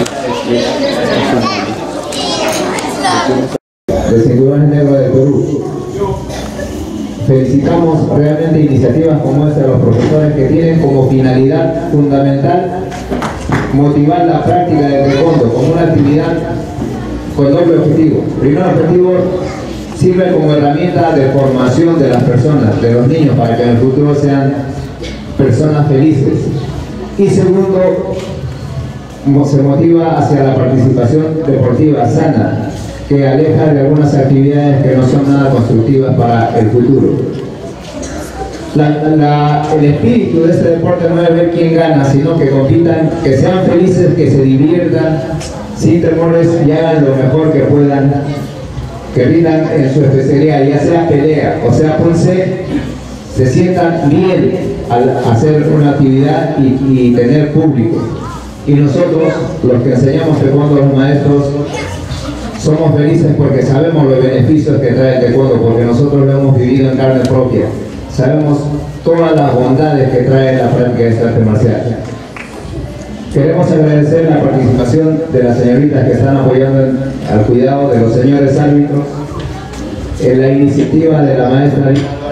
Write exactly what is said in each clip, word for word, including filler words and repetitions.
de Cinturones Negros del Perú. Felicitamos realmente iniciativas como esta de los profesores que tienen como finalidad fundamental motivar la práctica del taekwondo como una actividad con doble objetivo. Primer objetivo, sirve como herramienta de formación de las personas, de los niños, para que en el futuro sean personas felices. Y segundo, se motiva hacia la participación deportiva sana, que aleja de algunas actividades que no son nada constructivas para el futuro. La, la, el espíritu de este deporte no es ver quién gana, sino que compitan, que sean felices, que se diviertan, sin temores y hagan lo mejor que puedan, que rindan en su especialidad, ya sea pelea o sea punce, se sientan bien al hacer una actividad y, y tener público. Y nosotros, los que enseñamos taekwondo a los maestros, somos felices porque sabemos los beneficios que trae el taekwondo, porque nosotros lo hemos vivido en carne propia. Sabemos todas las bondades que trae la práctica de esta arte marcial. Queremos agradecer la participación de las señoritas que están apoyando en, al cuidado de los señores árbitros, en la iniciativa de la maestra.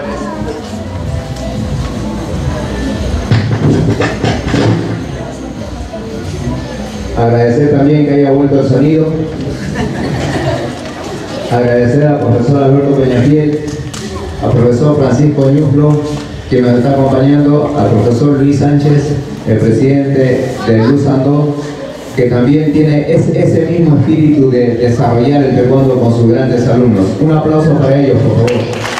Agradecer también que haya vuelto el sonido. Agradecer al profesor Alberto Peñafiel, al profesor Francisco Ñuflo, que nos está acompañando, al profesor Luis Sánchez, el presidente de Luz Andó, que también tiene ese, ese mismo espíritu de desarrollar el taekwondo con sus grandes alumnos. Un aplauso para ellos, por favor.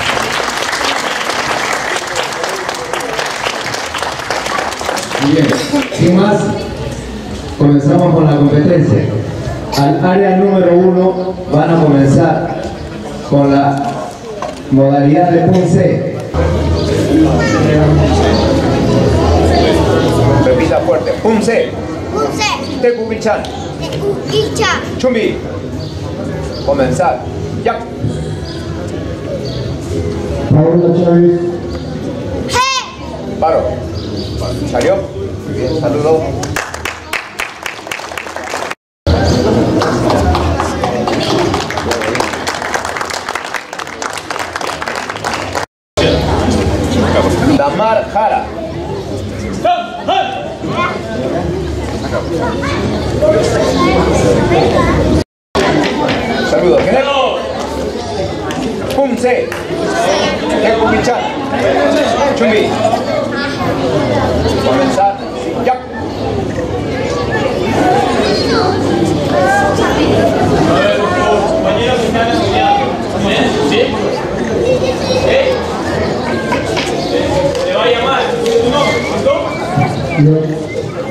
Muy bien, sin más, comenzamos con la competencia. Al área número uno van a comenzar con la modalidad de punce. Repita fuerte. Punce. Punce. Tekuki-chan. Tekuki-chan. Chumbi. Comenzar. Ya. Paola Chávez. Hey. Paro. ¿Salió? Muy bien, saludos. Damar Jara. Saludos. Punce. Tekuki-chan. Chumbi. Comenzar. Ya. A ver, los compañeros que están estudiando. ¿Sí? ¿Eh? ¿Le va a llamar? ¿Tu nombre? ¿Cuánto? No.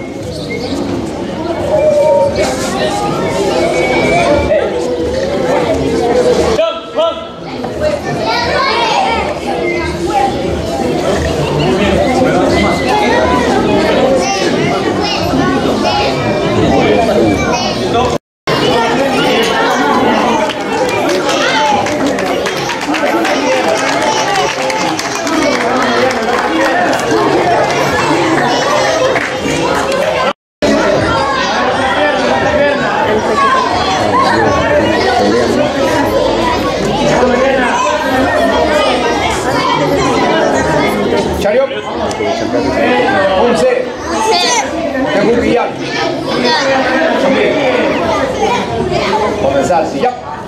Comenzar, sí, ya.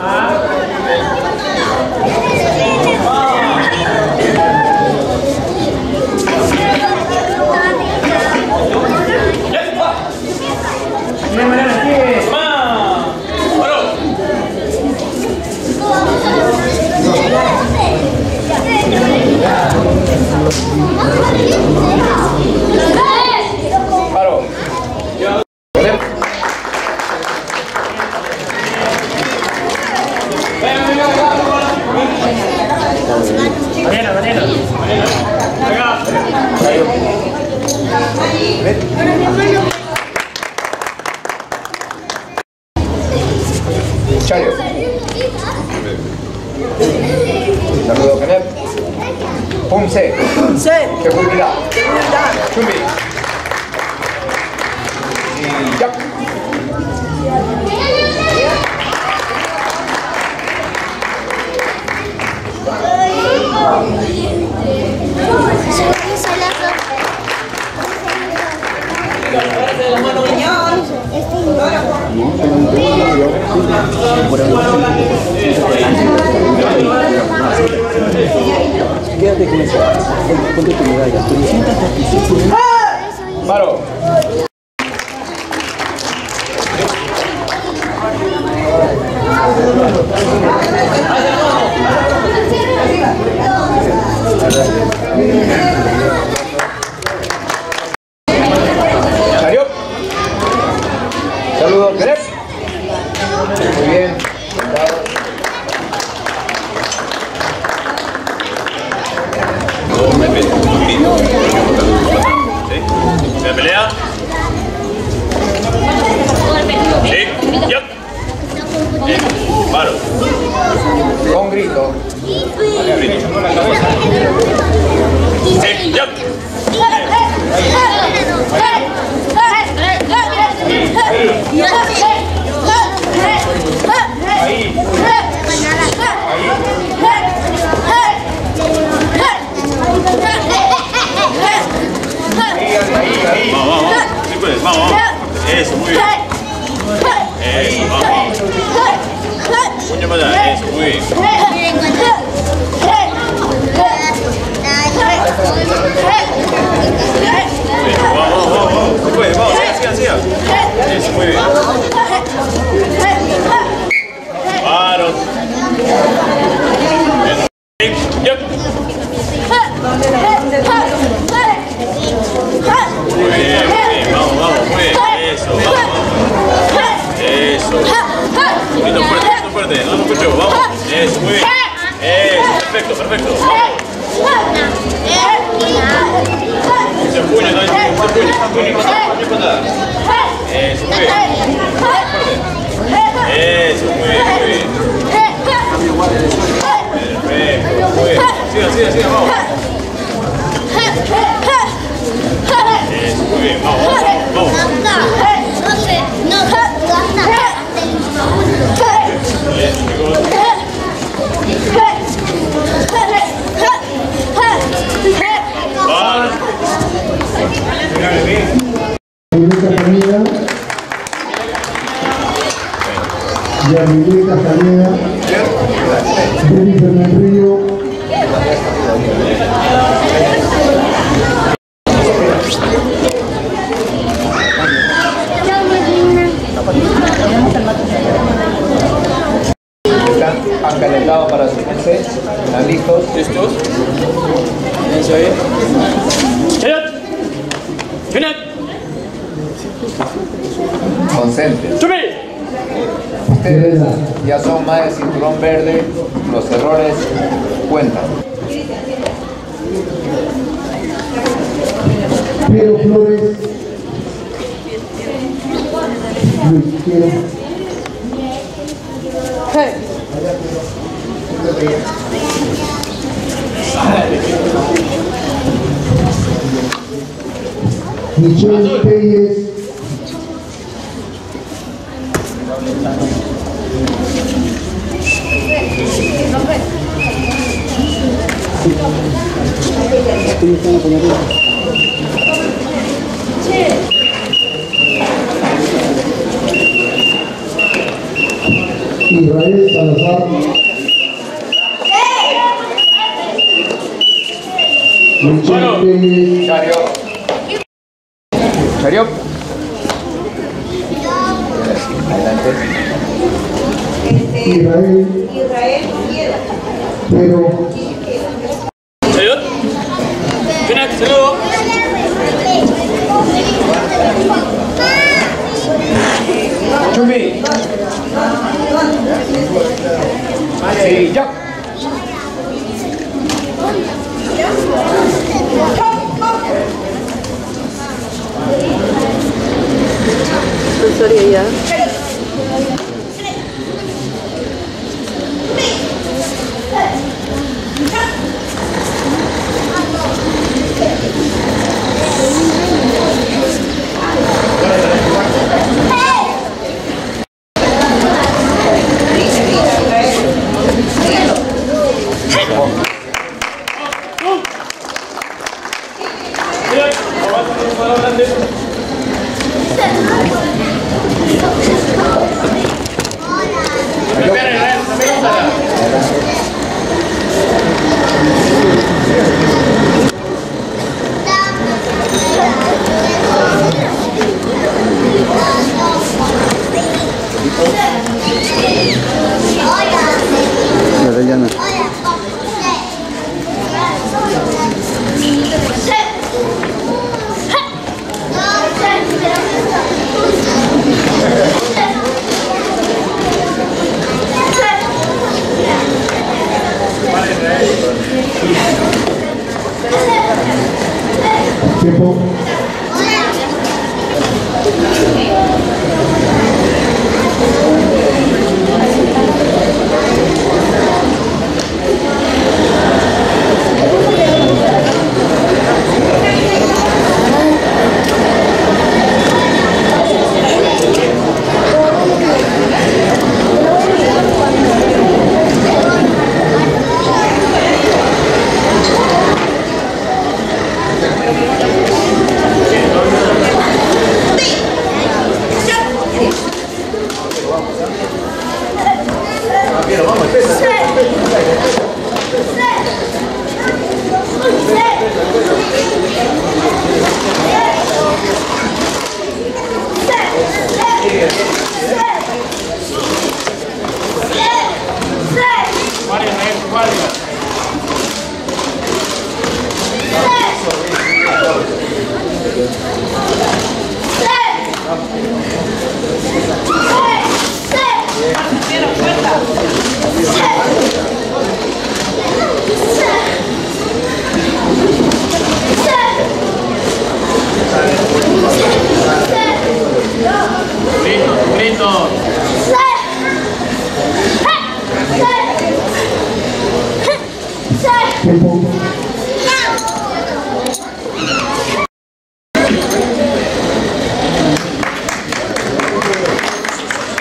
Paro. Mariana, Mariana, Mariana. Acá. Chario. Saludos, Canet. Punce. Punce. Seguridad. Seguridad. Chumbi. Y ya. Quédate con eso. Ponte tu medalla. Paro. Chariot. Saludos, ¿querés? Muy bien. ¿Se pelea? Sí, ya. Eh, paro. Con grito. Sí, ya. Vamos, vamos, sí puedes, vamos, vamos. Eso, muy bien. Eso, vamos. Mucho más allá, eso, muy bien. Vamos, vamos, vamos. Sí puedes, vamos, sigan, sigan, sigan. Eso, muy bien. Paro. Ya. Muy bien, muy bien, vamos, vamos, muy bien, eso, vamos, vamos. Eso. Un poquito fuerte, un poquito fuerte, no lo escucho, vamos. Eso, muy bien. Eso, perfecto, perfecto. Se empuña, no, se empuña, se empuña, se empuña. Eso, muy bien. Eso, muy bien, muy bien. Perfecto, muy bien. Siga, siga, siga, vamos. Eso, muy bien, vamos, vamos. Yamilita Castaneda, Jennifer Menrillo, ¿Han calentado para su merced? ¿Están listos? ¿Listos? Eso ahí. ¡Chayot! ¡Finet! Concentren. ¡Chumi! Ustedes ya son más de cinturón verde, los errores cuentan. Pedro Flores, Luis Quiero, Michelle Pérez, Israel Salazar, Michelle Pérez, Chariot. Chariot. Adelante. Israel, Pero, ¡Chayot! ¡Finet! ¡Saludo! Chumi. Sí, ya. Sorry ya.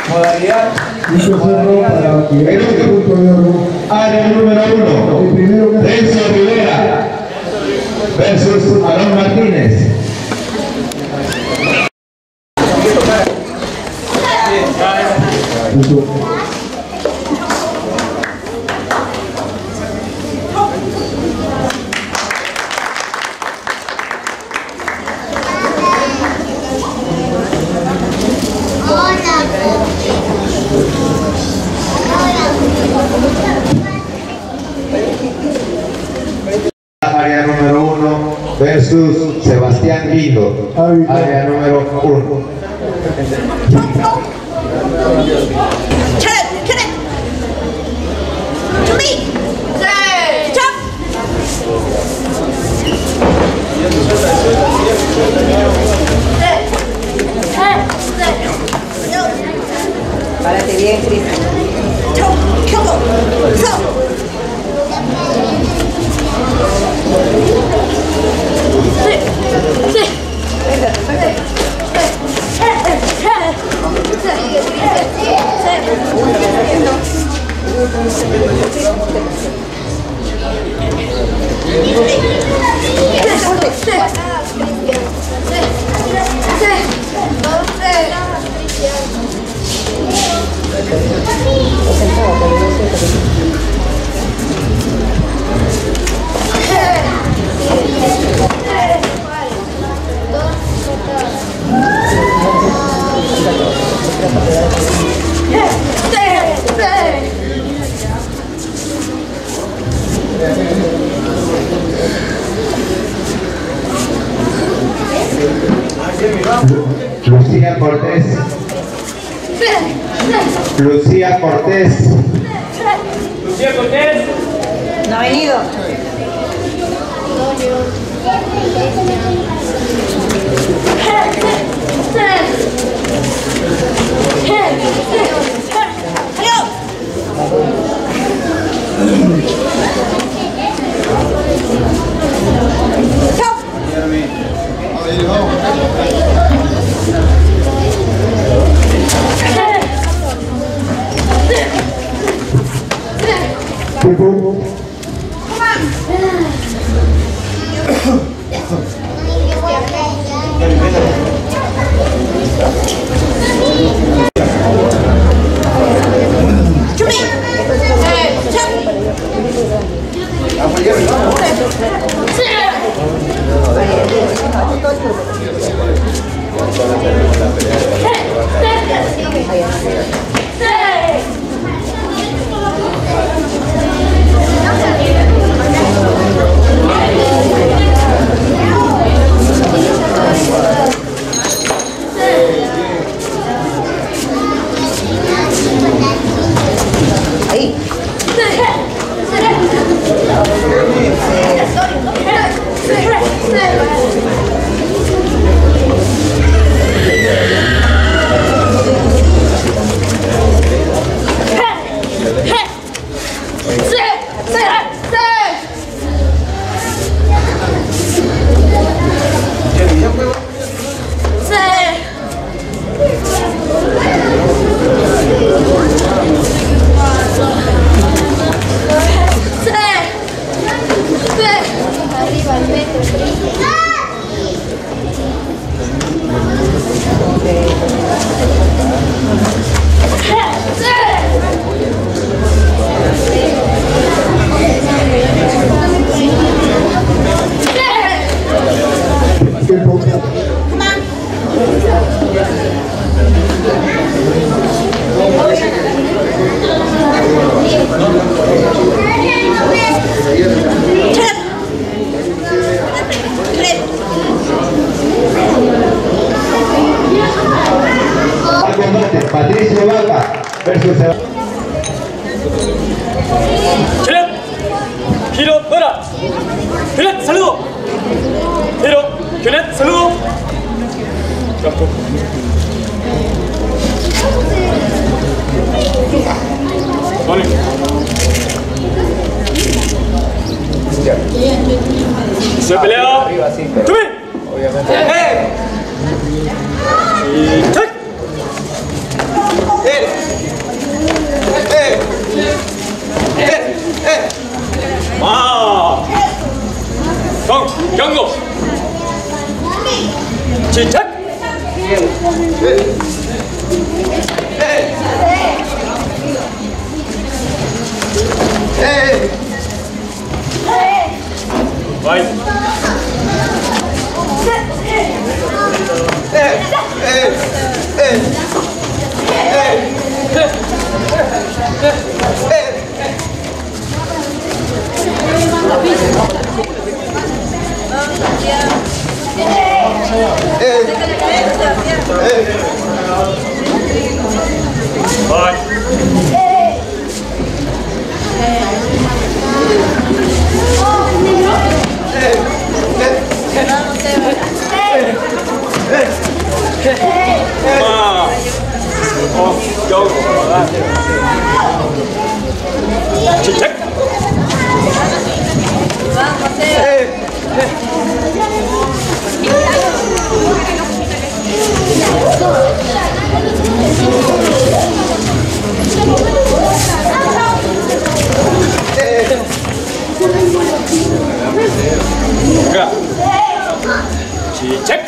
Modalidad. Listo, cerro para que haya el punto de oro. Área número uno. El primero que Renzo Rivera versus Aarón Martínez. Listo. Área número uno versus Sebastián Guido. Área número uno. Párate bien, Cristian. Lucía Cortés. Lucía Cortés. Lucía Cortés. No ha venido. Tiempo. Patricio Vaca versus Giro, giro, fuera. Giro, saludo. Giro, giro, saludo. Campo. Vale. Se pelea. ¡Tome! ¡Eh! Y ¡check! Check.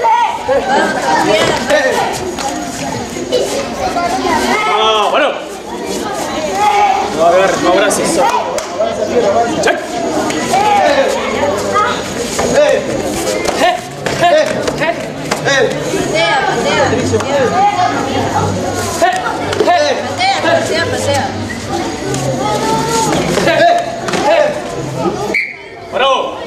Ah, bueno. No, a ver, no abrazos. Check. Pasea, pasea. Bueno.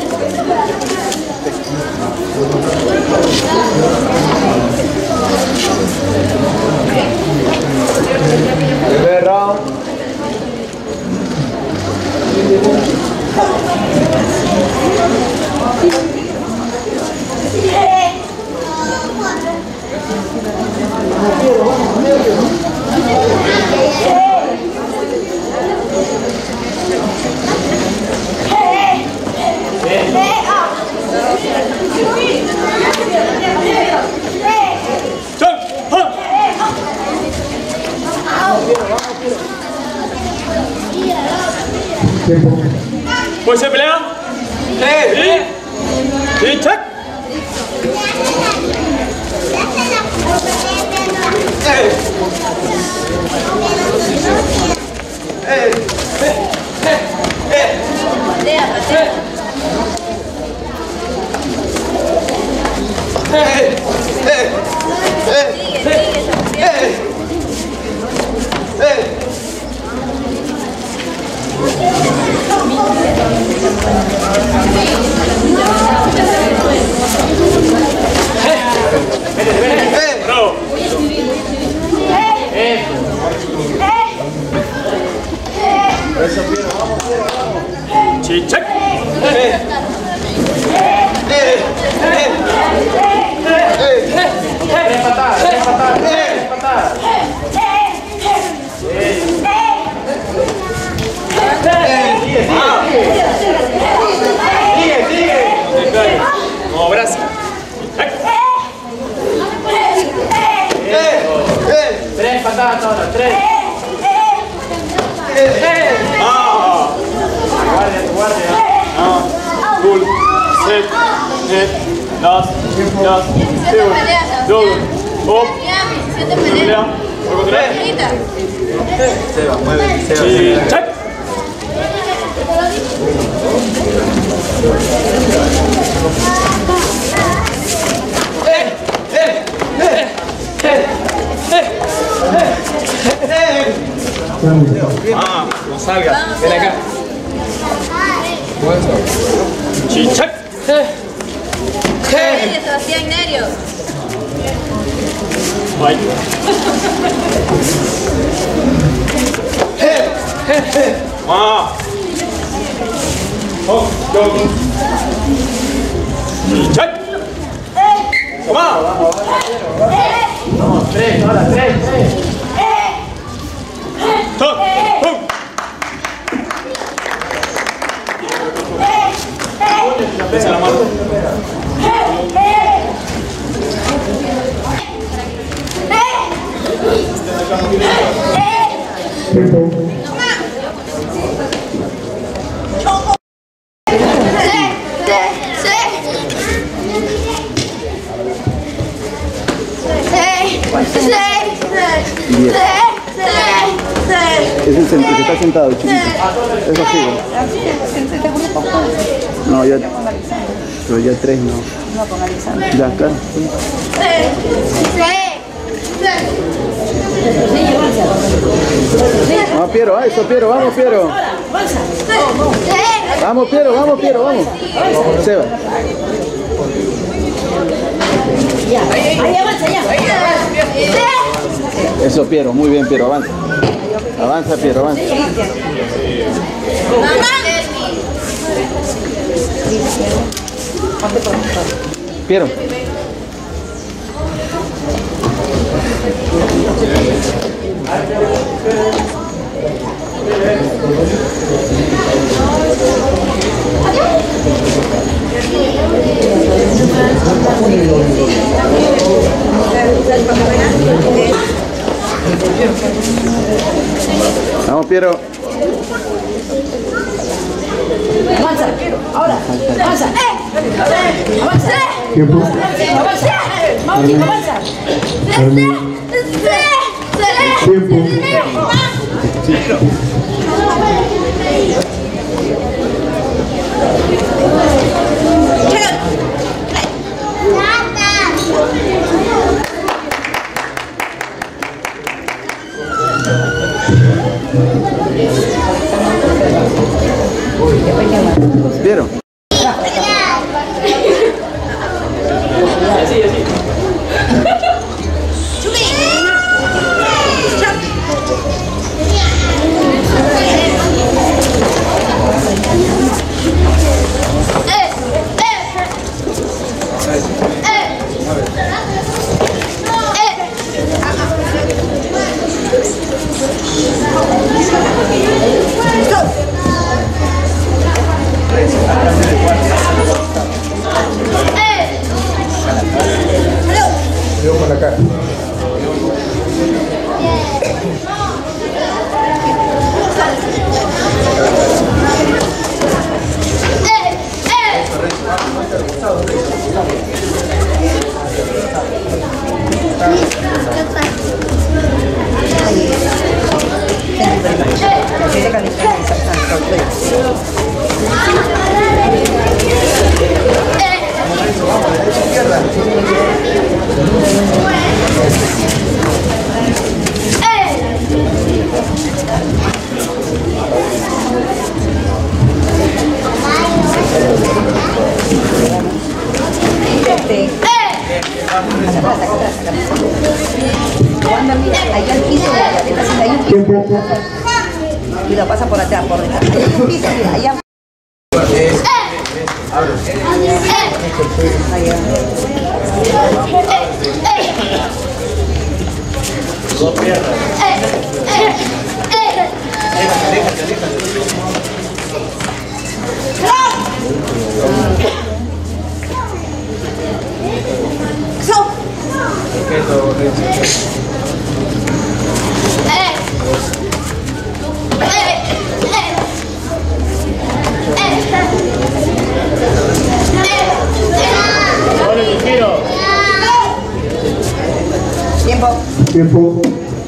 Primer round. ¿Puede ser pelea? Sí. Sí, check. Patea, patea. Sigue, sigue, Bravo. Sí, check. Tres patadas, tres patadas, tres patadas. Sigue, sigue. Como brazo. Tres patadas ahora, tres. Ah. Guardia, guardia. Ah. Cool. Set. Net. Das. Das. Dos. Up. Siete Pelea. peleas. Por contra. Bonita. Seba, mueve, Seba. Sí, check. Ah, no salga. Ven acá. Sí, check. Nerio, Sebastián, Nerio. Bye. Ah. Oh, go. Sí, check. Come on. Vamos, tres, ahora, tres, tres. Top. Boom. Pesa la mano. Es el centro que está sentado, chiquito. Es así. No, ya. Pero ya tres no. No, con Alexander. Ya acá. Vamos, Piero, ah, eso, Piero, vamos, Piero. Vamos, Piero, vamos, Piero, vamos. Seba. Ya, ahí avanza, ya. Eso, Piero, muy bien, Piero, avanza. Avanza, Piero, avanza. Piero. Vamos, Piero. Avanza, ahora, avanza. Avanza. Tiempo. Avanza. Vamos, chico, avanza. Tiempo. Piero. Yo con la cara. Tiempo. Y lo pasa por atrás, por detrás. Ahí hay un piso, mira, allá. Dos piernas. Tiempo. Tiempo.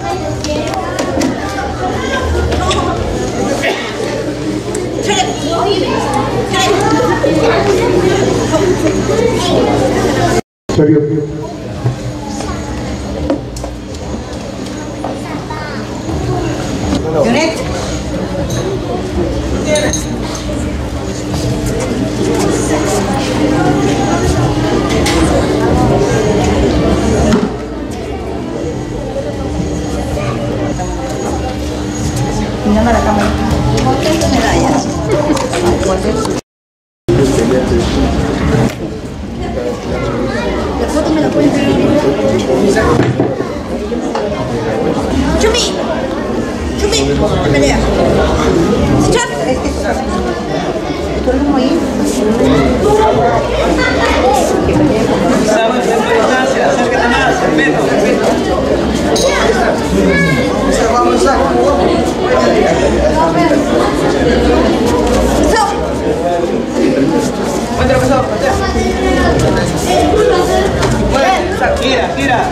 Serio. Junet. Mirando a la cámara. ¿Cuántas medallas? La foto me la pueden ver. Chumi. Chumi. Pelea. Chap. ¿Tú eres como ahí? Acércate más, respeto, respeto. Vamos, Cuéntalo, pasado, gira, gira.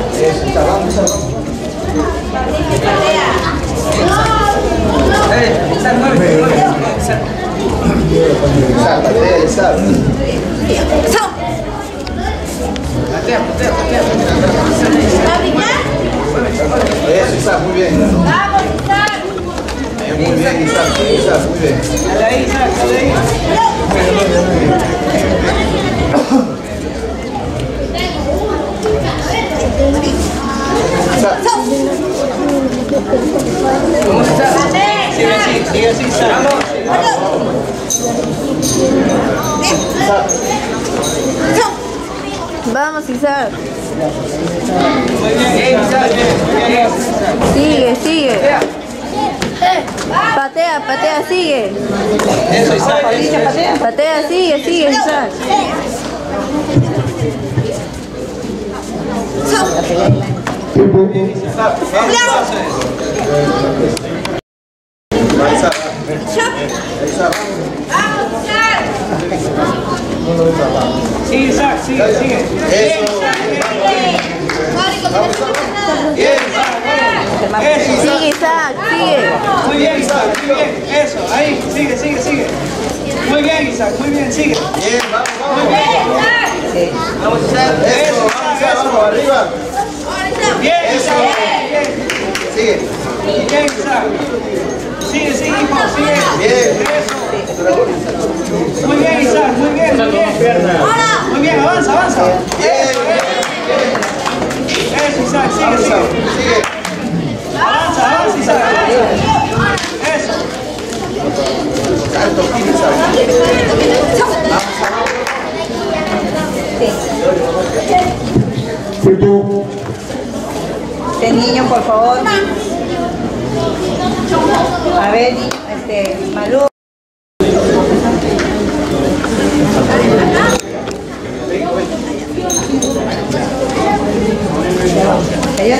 Eh, sal, mueve, mueve. Sal. Sal, patea, sal. Patea, patea, patea. Eso, Isaac, muy bien. Muy bien, Isaac, Isaac, muy bien. Dale ahí, Isaac, dale ahí. Vamos, Isaac. Sigue así, sigue así, Isaac. Vamos, Isaac. Muy bien, Isaac. Sigue, sigue. Patea, patea, sigue. Eso, Isaac. Patea, sigue, sigue, Isaac. Tiempo. Sigue, Isaac, sigue, sigue. Eso, Sigue, Isaac, sigue. muy bien, Isaac, muy bien. Eso, ahí, sigue, sigue, sigue. Muy bien, Isaac, muy bien, sigue. Bien, vamos, vamos. Muy bien, Isaac. Vamos, Isaac. Eso, vamos, vamos, arriba. Bien, Isaac, bien. Sigue. Bien, Isaac. Sigue, sigue, hijo, sigue. Bien. Eso. Muy bien, Isaac, muy bien, muy bien. Muy bien, avanza, avanza. Eso, eso, Isaac, sigue, sigue. Avanza, avanza, Isaac. Eso. Tiempo. Este niño, por favor. A ver, este, Malú. Señor.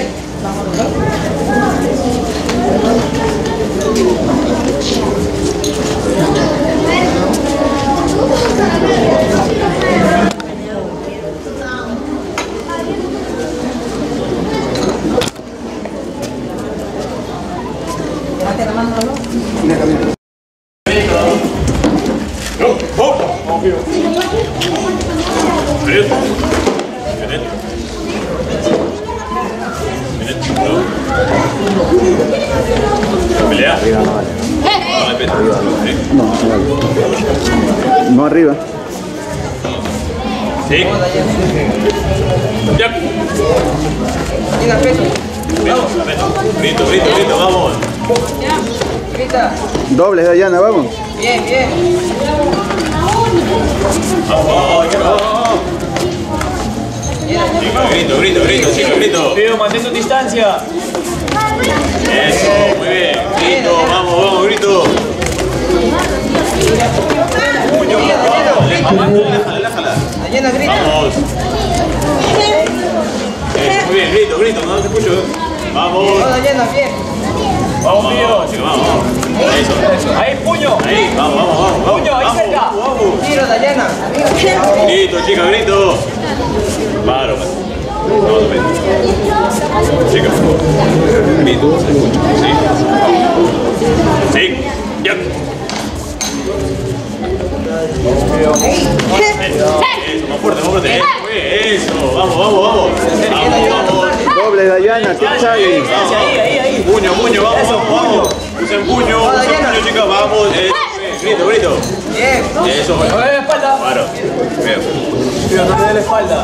Levante la mano, ¿no? ¿Pelea? Arriba no vale. No, hay peso. No, no vale. No arriba. Sí. Ya. Diga, peso. Vamos. Grito, grito, grito, vamos. Grita. Dobles, Dayana, vamos. Bien, bien. Vamos, vamos, vamos. Chico, grito, grito, grito, chico, grito. Pido, mantén tu distancia. Eso, muy bien. Grito, vamos, vamos, grito. Puño, vamos, déjala, déjala. Dayana, grita. Vamos. Eso, muy bien, grito, grito, no te escucho. Vamos. Oh, Dayana, bien. Vamos, Vamos, Pío. vamos, chicos, vamos. Eso. Ahí, puño. Ahí, vamos, vamos, vamos. Puño, ahí vamos, cerca. vamos. Tiro, Dayana. Grito, chica, grito. Paro. Vamos a ver. Chica. Grito, se escucha. Sí. Sí. Ya. Eso, más fuerte, más fuerte. Eso, vamos, vamos, vamos. Vamos, vamos. Dobles, Dayana, ¿qué Ahí, sale? ahí, ahí, ahí. Puño, puño, vamos, vamos, vamos. Usen puño, usen puño, chicas, vamos. Eso, grito, grito. Bien. Eso, No me dé la espalda. paro. Bien. Pío, no me dé la espalda.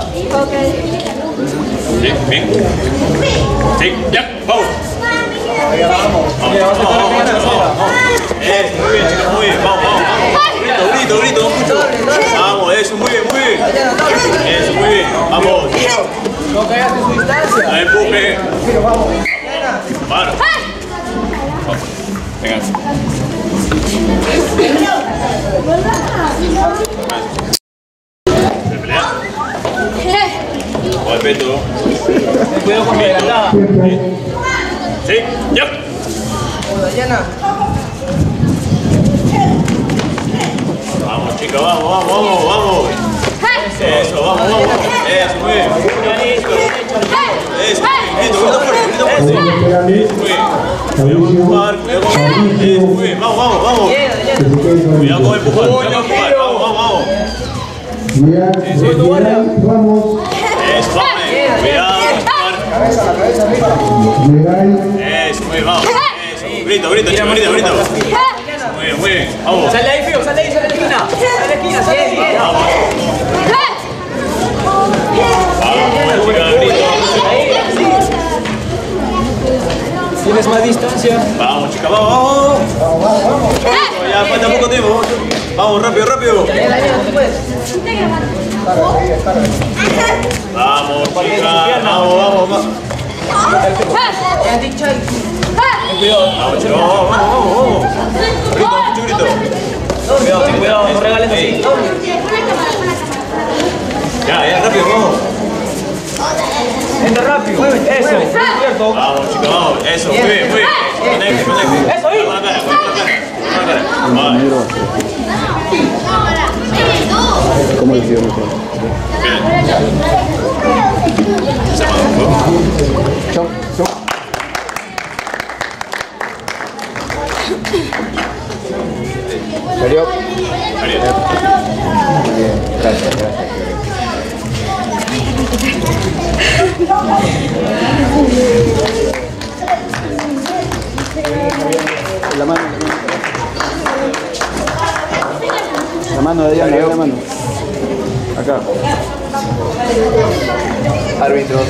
Sí, bien. Sí, ya, vamos. Vamos. Vamos, Mira, vas a vamos, estar vamos, bien vamos, vamos. Eso, muy bien, chicos, muy bien. Vamos, vamos, vamos. Grito, grito, grito, no escucho. Vamos, eso, muy bien, muy bien. Eso, muy bien. Vamos. No caigas en su distancia. No empuje. Paro. Venga. ¿Se pelea? O el peto. Ten cuidado con mi adelantada. Sí, ya. Oh, Dayana. Vamos, chicos, vamos, vamos, vamos, vamos. Eso, vamos, vamos. Eso, muy bien. Eso, grito, grito fuerte, grito fuerte. Eso, muy bien. Cuidado con empujar, cuidado con empujar. Eso, muy bien. Vamos, vamos, vamos. Cuidado con empujar, cuidado con empujar. Vamos, vamos, vamos. Bien, vamos. Eso, vamos. Cuidado con empujar. Llegáis. Eso, muy bien, vamos. Eso, grito, grito, chicos, grito, grito. Muy bien, muy bien. Vamos. Sale ahí, Pío, sale ahí, sale a la esquina. Sale a la esquina, sale a la esquina. Vamos. Vamos, chicos, grito. Tienes más distancia. Vamos, chica, vamos, vamos. Vamos, vamos, vamos. Ya falta poco tiempo. Vamos, rápido, rápido. Vamos, chica. Vamos, vamos, vamos. Vamos, chica, vamos, vamos, vamos. Grito, mucho grito. Cuidado, ten cuidado, no regales así. Ya, ya, rápido, vamos. Entra rápido. Eso, cierto. Vamos, chica, vamos. Eso, muy bien, muy bien. Conecte, conecte. Eso, ahí. Con la cara, con la cara. Con la cara. Vale. ¿Cómo le sigo mejor? Se llama. Chau, chau. ¿Serio? Ariel. Bien, gracias, gracias. La mano. La mano de Diana, la mano. Acá. Árbitros.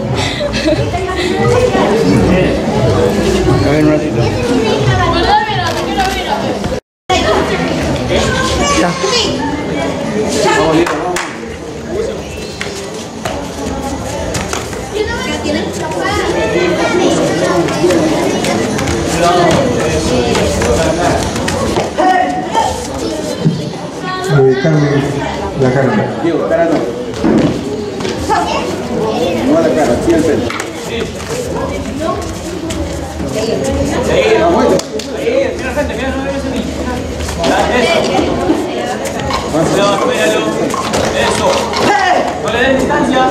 A ver un ratito. Ya. Vamos, Diego, vamos. Ubicarme la cara. Diego, cara no. No a la cara, sí al pelo. Ahí, ahí, mira frente, mira, no mires a mí. Eso. Cuidado, míralo. Eso. No le des distancia.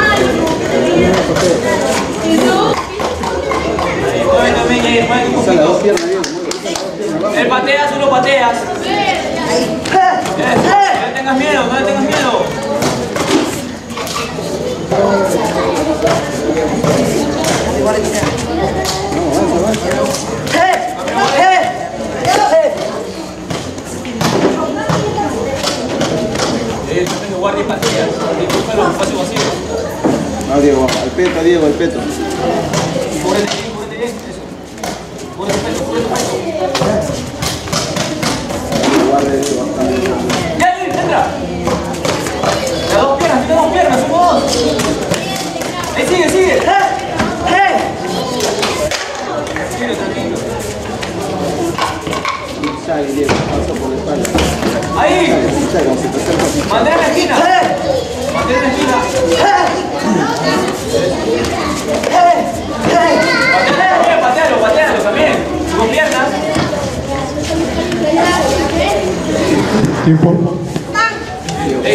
Ahí, mueve también, ahí, mueve un Usa las dos poquito. piernas, Diego. Él pateas, tú lo pateas. Eso. No le tengas miedo, no le tengas miedo. Eh, yo tengo guardia y pateas. Y búscalo en espacio vacío. No, Diego, al peto, Diego, al peto. Cúbrete bien, cúbrete bien. Eso. Cúbrete el pecho, cúbrete el pecho. Guarda eso bastante. ¡Ya, ya, entra! Las dos piernas, tiene dos piernas, somos dos. Ahí sigue, sigue. Tranquilo, tranquilo. Sale, Diego, paso por la espalda. Ahí. Sale, como si te acercas. Mantén en la esquina. Mantén en la esquina. Patealo también, patealo, patealo también. Con piernas. Tiempo. Ey.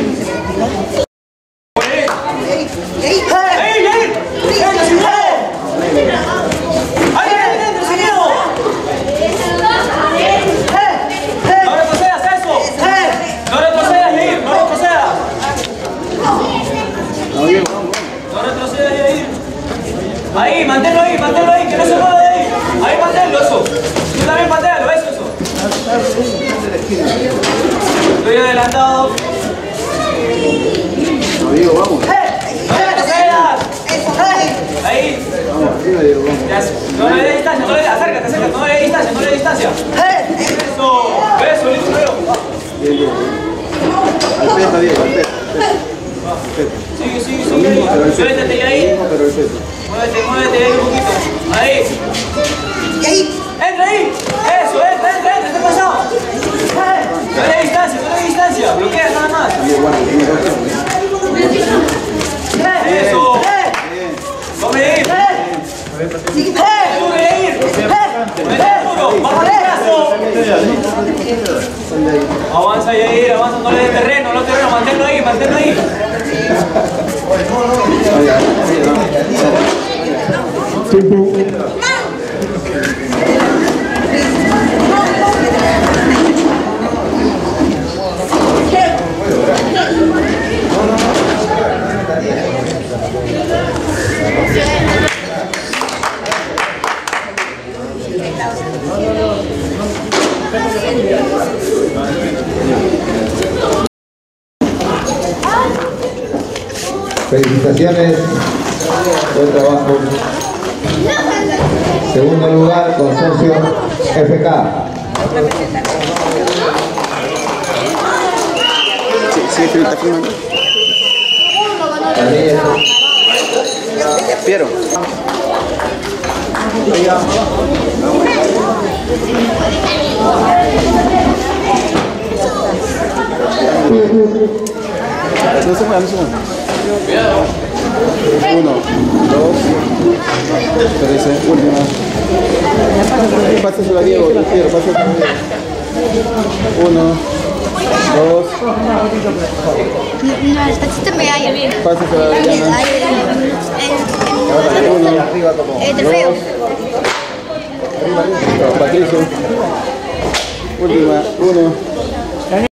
¡Ey! ¡Ey! ¡Ey! ¡Entra sin miedo! ¡Ahí, ahí, entra sin miedo! ¡No retrocedas eso! ¡No retrocedas, Yair! ¡No retrocedas! No, Diego, vamos. ¡No retrocedas, Yair! Ahí, manténlo ahí, manténlo ahí, que no se mueva de ahí. Ahí, manténlo, eso. Tú también patealo, eso, eso. Estoy adelantado. No, Diego, vamos. ¡No retrocedas! Ahí. Vamos, arriba, Diego, vamos. Ya, no le des distancia, no le des, acércate, acércate, no le des distancia, no le des distancia. Eso, eso, listo, veo. Bien, Diego. Al peto, Diego, al peto. Al peto. Sigue, sigue, sigue ahí. Pero al peto. Suéltate ahí. Mismo, pero al peto. Muévete, muévete ahí un poquito. Ahí. Entra ahí. Eso, entra, entra, entra, está pasado. No le des distancia, no le des distancia. Bloquea nada más. Diego, guarda, tiene dos piernas. Eso. Bien. Come ahí. Sube ahí. Mete duro, bajo el brazo. Sal de ahí. Avanza Yair, avanza, no le des terreno, no terreno, manténlo ahí, manténlo ahí. Vaya, ahí, vamos. Tiempo. Felicitaciones, buen trabajo. Segundo lugar, Consorcio F K. Sí, sí, sí, está filmando. Piero. No se mueva, no se mueva. Uno, dos, tres, última. Pásasela a Diego, Piero, pásasela a Diego. Uno, dos. No, el tachito me haya. Pásasela a Diana. Uno. El del feo. Patricio. Última, uno.